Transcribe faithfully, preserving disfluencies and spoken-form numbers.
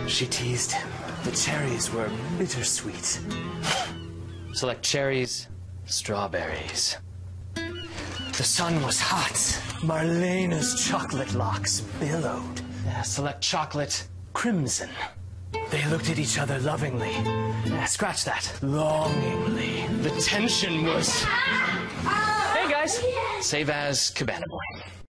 She teased him. The cherries were bittersweet. Select cherries, strawberries. The sun was hot. Marlena's chocolate locks billowed. Yeah, select chocolate, Crimson. They looked at each other lovingly. Yeah, scratch that. Longingly. The tension was... Hey guys! Save as Cabana Boy.